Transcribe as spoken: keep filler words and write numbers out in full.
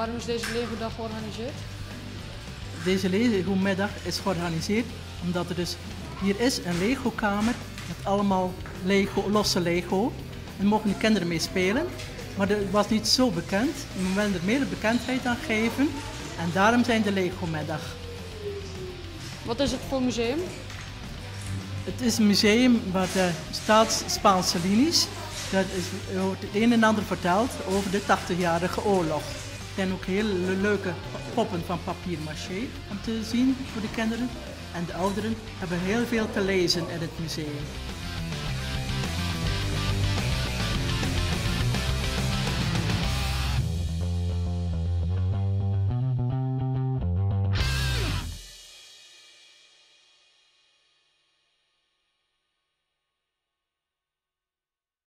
Waarom is deze Lego-dag georganiseerd? Deze Lego-middag is georganiseerd omdat er dus hier is een Lego-kamer met allemaal Lego, losse Lego. En mogen de kinderen mee spelen, maar dat was niet zo bekend. We willen er meer bekendheid aan geven en daarom zijn de Lego-middag. Wat is het voor museum? Het is een museum waar de staats-Spaanse linies, dat is, wordt het een en ander verteld over de tachtigjarige oorlog. Er zijn ook hele leuke poppen van papier-maché om te zien voor de kinderen. En de ouderen hebben heel veel te lezen in het museum.